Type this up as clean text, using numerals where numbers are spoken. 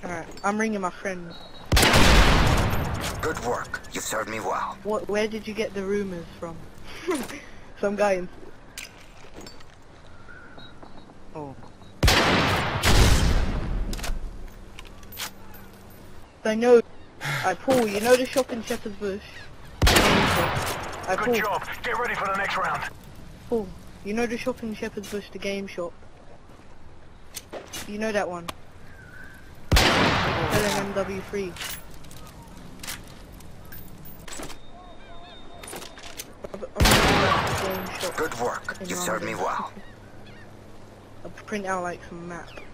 Alright, I'm ringing my friend. Good work. You served me well. Where did you get the rumors from? Some guy in... Oh. I know. Paul, you know the shop in Shepherd's Bush? Good job. Get ready for the next round. Paul, you know the shop in Shepherd's Bush, the game shop? You know that one? Selling MW3. Good work. You served me well. I'll print out like some map.